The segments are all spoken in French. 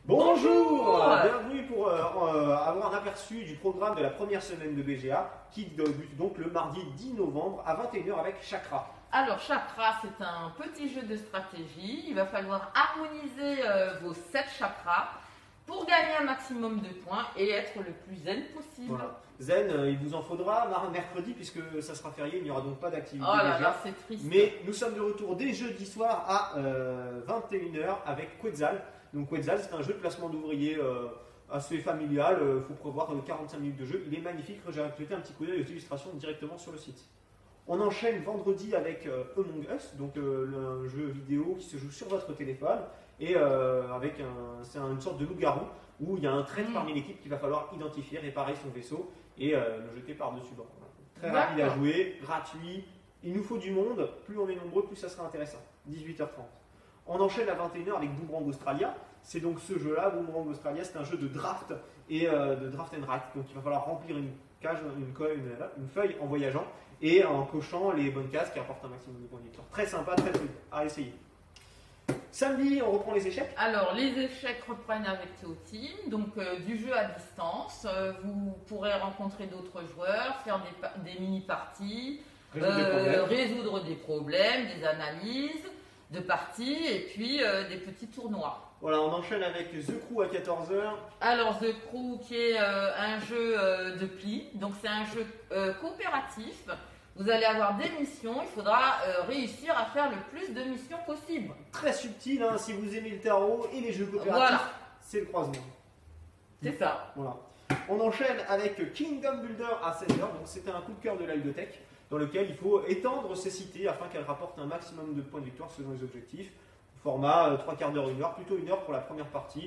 Bonjour, bienvenue pour avoir un aperçu du programme de la première semaine de BGA qui débute donc le mardi 10 novembre à 21 h avec Chakra. Alors Chakra, c'est un petit jeu de stratégie. Il va falloir harmoniser vos 7 chakras pour gagner un maximum de points et être le plus zen possible. Voilà. Zen, il vous en faudra mercredi puisque ça sera férié, il n'y aura donc pas d'activité Oh là BGA. là, c'est triste. Mais nous sommes de retour dès jeudi soir à 21 h avec Quetzal. Donc Quetzal, c'est un jeu de placement d'ouvriers assez familial, il faut prévoir 45 minutes de jeu. Il est magnifique, j'ai jeté un petit coup d'œil aux illustrations directement sur le site. On enchaîne vendredi avec Among Us, donc un jeu vidéo qui se joue sur votre téléphone et c'est une sorte de loup-garou où il y a un trait parmi l'équipe qu'il va falloir identifier, réparer son vaisseau et le jeter par-dessus bord. Très rapide à jouer, gratuit, il nous faut du monde, plus on est nombreux, plus ça sera intéressant. 18 h 30. On enchaîne à 21 h avec Boomerang Australia. C'est donc ce jeu-là, Boomerang Australia, c'est un jeu de draft et de draft and write. Donc il va falloir remplir une cage, une feuille en voyageant et en cochant les bonnes cases qui apportent un maximum de points de victoire. Très sympa, très fluide à essayer. Samedi, on reprend les échecs. Alors les échecs reprennent avec Théo Team, donc du jeu à distance. Vous pourrez rencontrer d'autres joueurs, faire des mini-parties, résoudre des problèmes, des analyses de parties et puis des petits tournois. Voilà, on enchaîne avec The Crew à 14 h. Alors The Crew qui est un jeu de pli, donc c'est un jeu coopératif. Vous allez avoir des missions, il faudra réussir à faire le plus de missions possible. Très subtil, hein, si vous aimez le tarot et les jeux coopératifs, voilà. C'est le croisement. C'est ça. Voilà. On enchaîne avec Kingdom Builder à 16 h, donc c'était un coup de cœur de la ludothèque dans lequel il faut étendre ces cités afin qu'elles rapportent un maximum de points de victoire selon les objectifs. Format 3 quarts d'heure, 1 heure, plutôt 1 heure pour la première partie.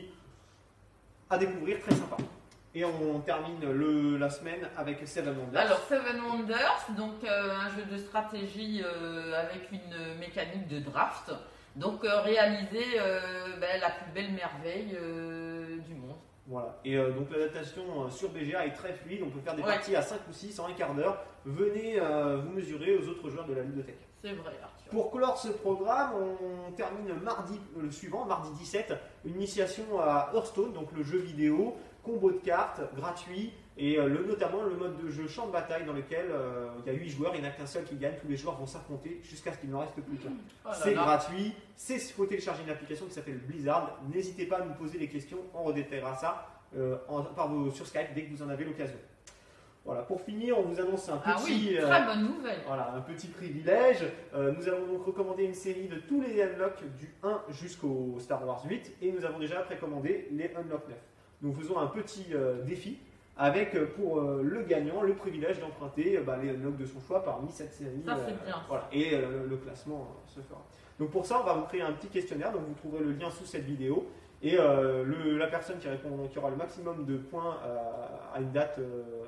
À découvrir, très sympa. Et on termine la semaine avec Seven Wonders. Alors Seven Wonders, donc un jeu de stratégie avec une mécanique de draft. Donc réaliser la plus belle merveille du monde. Voilà. Et donc l'adaptation sur BGA est très fluide. On peut faire des parties à 5 ou 6 en un quart d'heure. Venez vous mesurer aux autres joueurs de la ludothèque. C'est vrai, Arthur. Pour clore ce programme, on termine mardi suivant, mardi 17, une initiation à Hearthstone, donc le jeu vidéo, combo de cartes, gratuit, et notamment le mode de jeu champ de bataille dans lequel il y a 8 joueurs, il n'y en a qu'un seul qui gagne, tous les joueurs vont s'affronter jusqu'à ce qu'il n'en reste plus qu'un. C'est gratuit, il faut télécharger une application qui s'appelle Blizzard. N'hésitez pas à nous poser des questions, on redétaillera ça sur Skype dès que vous en avez l'occasion. Voilà, pour finir, on vous annonce un petit, très bonne nouvelle. Voilà, un petit privilège. Nous allons donc recommander une série de tous les Unlock du 1 jusqu'au Star Wars 8 et nous avons déjà précommandé les Unlock 9. Nous faisons un petit défi avec pour le gagnant le privilège d'emprunter les Unlock de son choix parmi cette série. Ça c'est bien. Voilà, et le classement se fera. Donc pour ça, on va vous créer un petit questionnaire, donc vous trouverez le lien sous cette vidéo. Et la personne qui aura le maximum de points à une date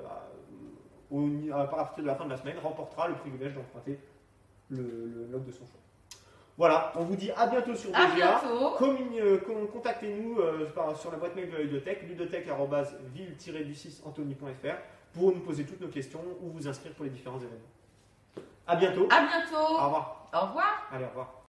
à partir de la fin de la semaine remportera le privilège d'emprunter le log de son choix. Voilà, on vous dit à bientôt sur BGA. Contactez-nous sur la boîte mail de la ludothèque, ludothèque@ville-du6antony.fr pour nous poser toutes nos questions ou vous inscrire pour les différents événements. À bientôt. À bientôt. Au revoir. Au revoir. Allez, au revoir.